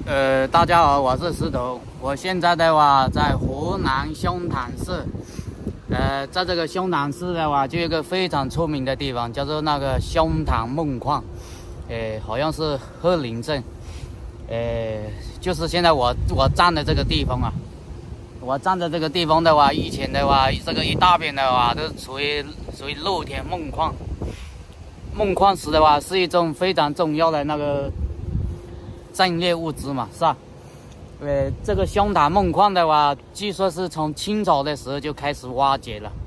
大家好，我是石头。我现在的话在湖南湘潭市。在这个湘潭市的话，就有一个非常出名的地方，叫做那个湘潭梦矿。好像是鹤林镇。就是现在我站的这个地方啊。我站的这个地方的话，以前的话，这个一大片的话都属于露天梦矿。梦矿石的话，是一种非常重要的那个战略物资嘛，是吧？这个湘潭梦矿的话，据说是从清朝的时候就开始挖掘了，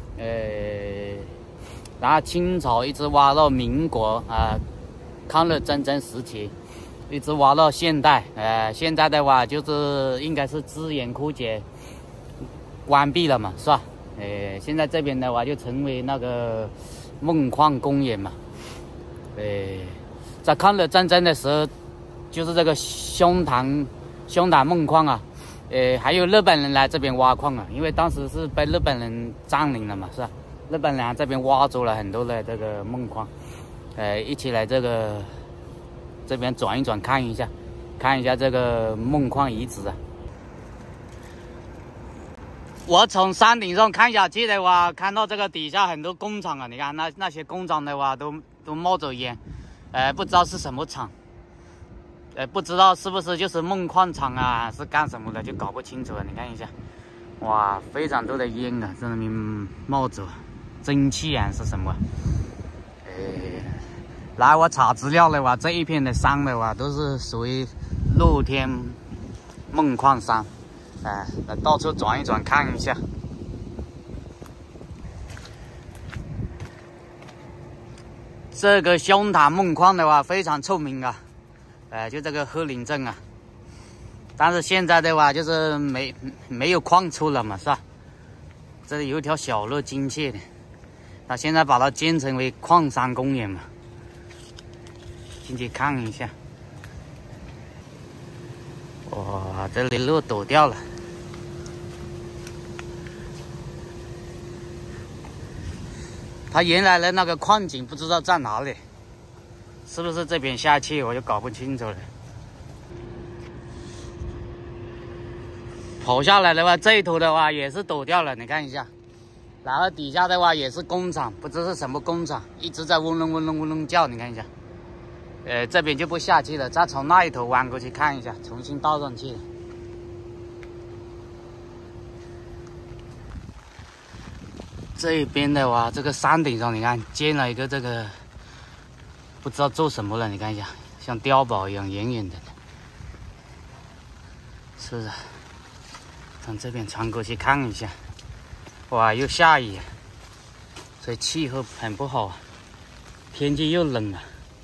然后清朝一直挖到民国抗日战争时期，一直挖到现代。现在的话就是应该是资源枯竭，关闭了嘛，是吧？现在这边的话就成为那个梦矿公园嘛。在抗日战争的时候，就是这个湘潭梦矿啊，还有日本人来这边挖矿啊，因为当时是被日本人占领了嘛，是吧？日本人这边挖走了很多的这个梦矿，一起来这边转一转，看一下这个梦矿遗址啊。我从山顶上看下去的话，看到这个底下很多工厂啊，你看那些工厂的话都冒着烟，不知道是什么厂。不知道是不是就是梦矿厂啊，是干什么的，就搞不清楚了。你看一下，哇，非常多的烟啊，在那边冒着，蒸汽啊是什么？来，我查资料的话，这一片的山的话，都是属于露天梦矿山。来到处转一转，看一下。这个湘潭梦矿的话，非常出名啊。就这个鹤林镇啊，但是现在的话就是没有矿出了嘛，是吧？这里有一条小路进去的，他现在把它建成为矿山公园嘛，进去看一下。哇，这里路堵掉了。他原来的那个矿井不知道在哪里。是不是这边下去我就搞不清楚了。跑下来的话，这一头的话也是堵掉了，你看一下。然后底下的话也是工厂，不知是什么工厂，一直在嗡隆嗡隆嗡隆叫，你看一下。这边就不下去了，再从那一头弯过去看一下，重新倒上去了。这一边的话，这个山顶上你看建了一个这个。不知道做什么了，你看一下，像碉堡一样，远远的。是的，从这边穿过去看一下。哇，又下雨，所以气候很不好啊，天气又冷了。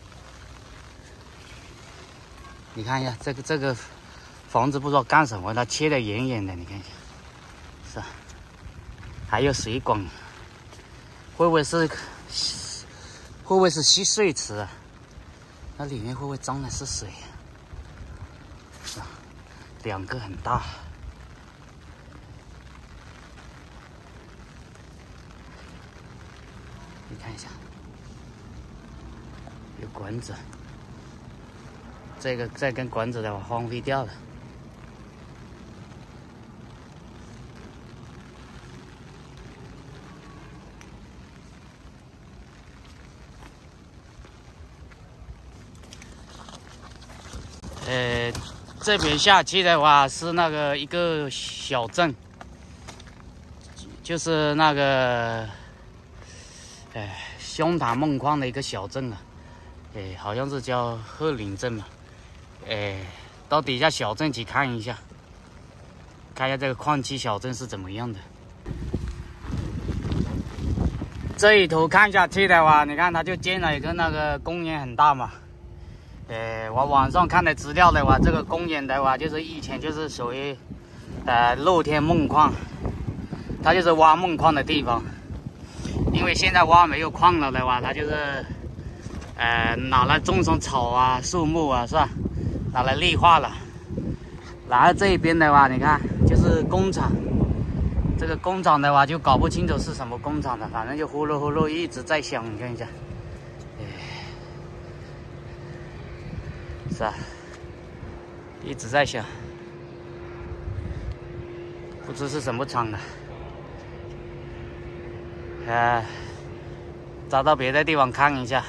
你看一下这个房子不知道干什么，它切得远远的，你看一下，是吧？还有水管，会不会是蓄水池啊？那里面会不会装的是水啊？是吧？两个很大。你看一下，有管子。这根管子的话荒废掉了。这边下去的话是那个一个小镇，就是那个湘潭梦矿的一个小镇啊，好像是叫鹤林镇嘛，到底下小镇去看一下这个矿区小镇是怎么样的。这一头看下去的话，你看它就建了一个那个公园很大嘛。我网上看的资料的话，这个公园的话，就是以前就是属于露天梦矿，它就是挖梦矿的地方。因为现在挖没有矿了的话，它就是拿来种上草啊、树木啊，是吧？拿来绿化了。然后这一边的话，你看就是工厂，这个工厂的话就搞不清楚是什么工厂的，反正就呼噜呼噜一直在响，你看一下。是啊， 一直在响，不知是什么厂的。找到别的地方看一下。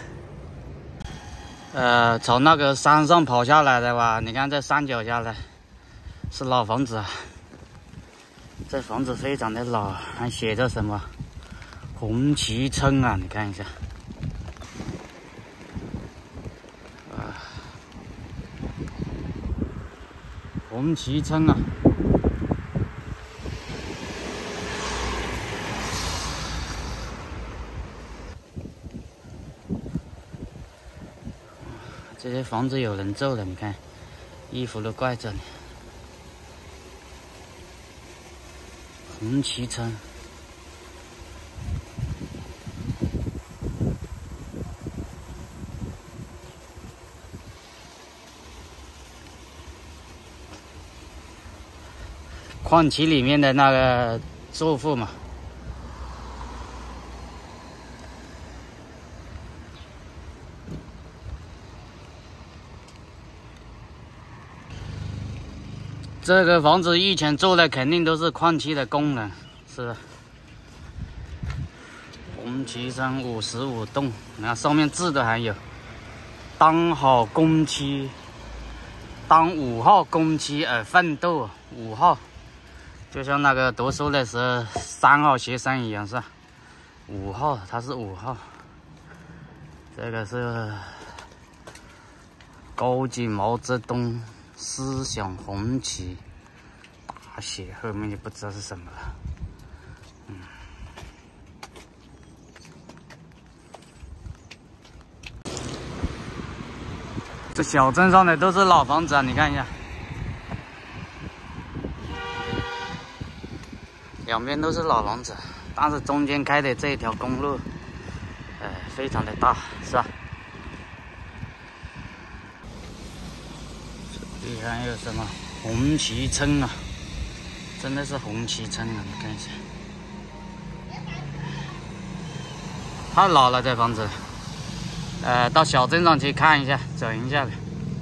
从那个山上跑下来的吧，你看这山脚下来是老房子啊，这房子非常的老，还写着什么红旗村啊，你看一下。红旗村啊，这些房子有人住的，你看，衣服都挂这里。红旗村，矿区里面的那个住户嘛。这个房子以前住的肯定都是矿区的工人，是吧？红旗村55栋，你看上面字都还有，当好工期，当5号工期而奋斗，5号，就像那个读书的时候3号学生一样，是吧？5号，他是5号，这个是高举毛泽东思想红旗，大写后面就不知道是什么了。这小镇上的都是老房子啊，你看一下，两边都是老房子，但是中间开的这一条公路，非常的大，是吧？这里还有什么红旗村啊？真的是红旗村啊！你看一下，太老了这房子。到小镇上去看一下，走一下。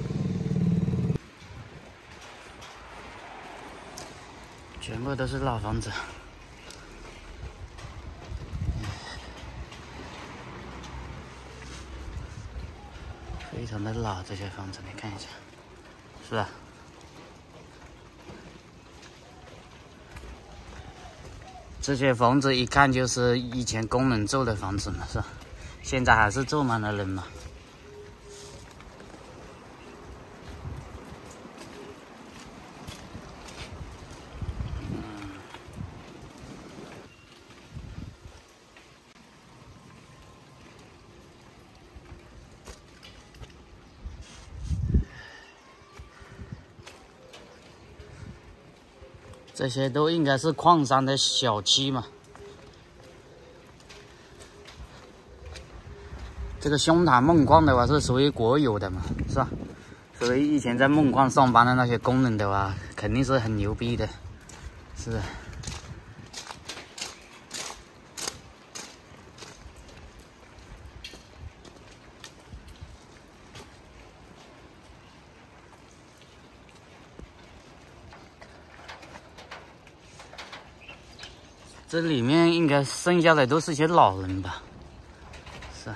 全部都是老房子。非常的老，这些房子你看一下，是吧？这些房子一看就是以前工人住的房子嘛，是吧？现在还是住满了人嘛。这些都应该是矿山的小区嘛。这个胸膛梦矿的话是属于国有的嘛，是吧？所以以前在梦矿上班的那些工人的话，肯定是很牛逼的，是的。这里面应该剩下的都是些老人吧，是。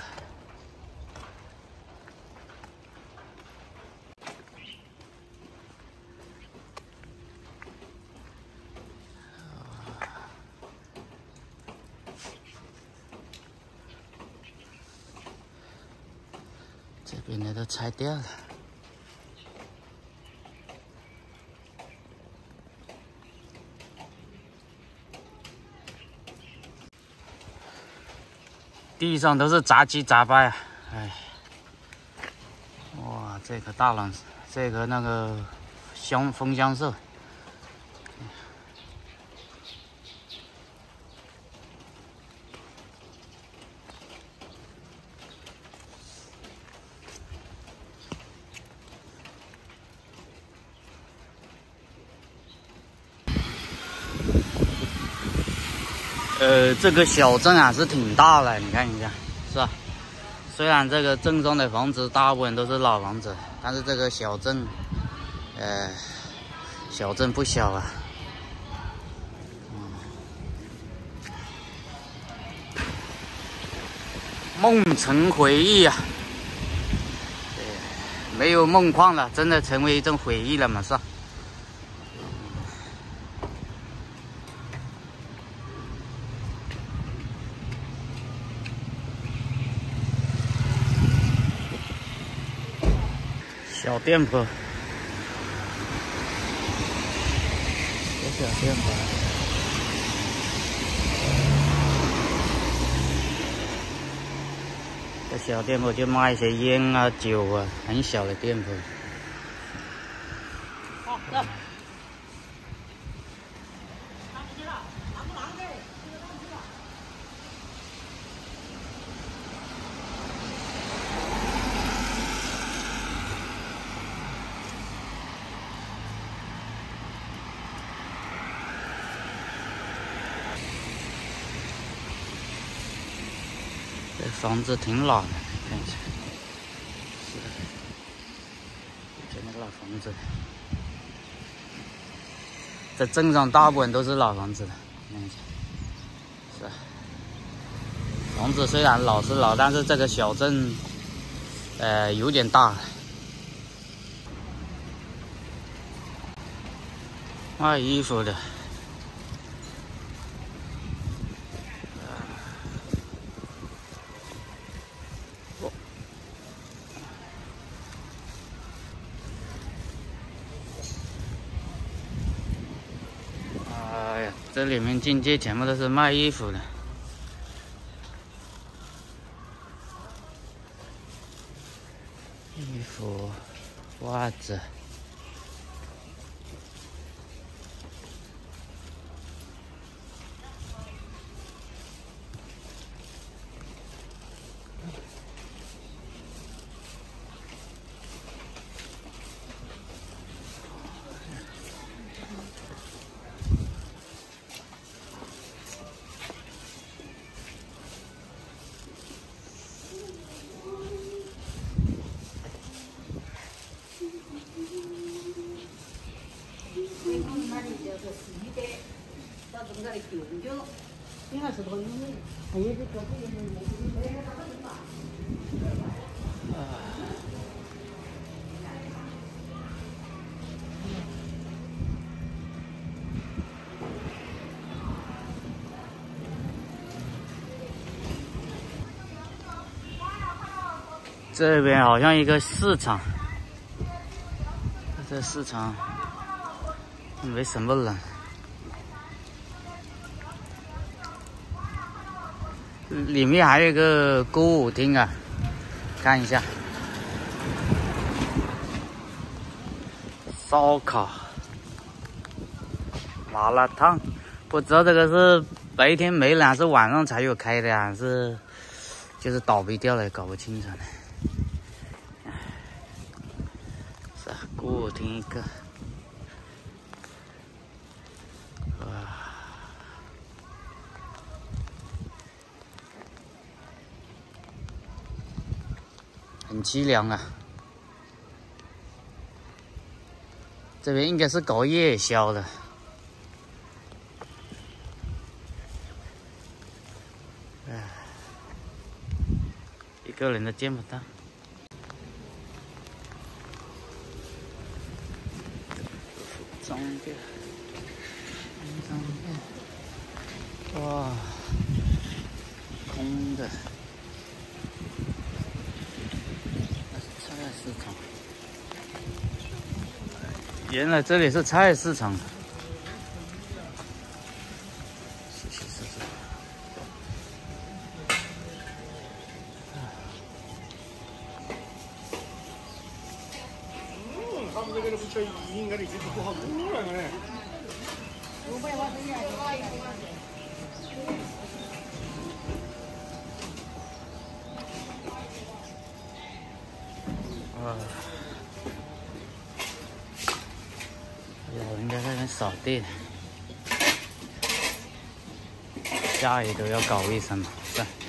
这边的都拆掉了。地上都是杂七杂八呀，哎，哇，这棵大榔，这棵那个枫香树，这个小镇还是挺大的，你看一下，是吧？虽然这个镇上的房子大部分都是老房子，但是这个小镇小镇不小啊。梦城回忆啊，没有梦矿了，真的成为一种回忆了嘛，是吧？小店铺，小店铺。这小店铺就卖一些烟啊、酒啊，很小的店铺。好，走。这房子挺老的，看一下，是的，以前的老房子。这镇上大部分都是老房子的，看一下，是啊。房子虽然老是老，但是这个小镇，有点大。卖衣服的。哎呀，这里面进去全部都是卖衣服的。衣服、袜子。这边好像一个市场，这市场没什么人。里面还有一个歌舞厅啊，看一下。烧烤、麻辣烫，不知道这个是白天没人，还是晚上才有开的呀？还是就是倒闭掉了，搞不清楚了。是啊，歌舞厅一个。很凄凉啊！这边应该是搞夜宵的。一个人都见不到。装备，哇，空的。市场，原来这里是菜市场。 他们这个都不叫应该的，就是不好弄了嘞。有人在那边扫地，下雨都要搞卫生嘛，是吧？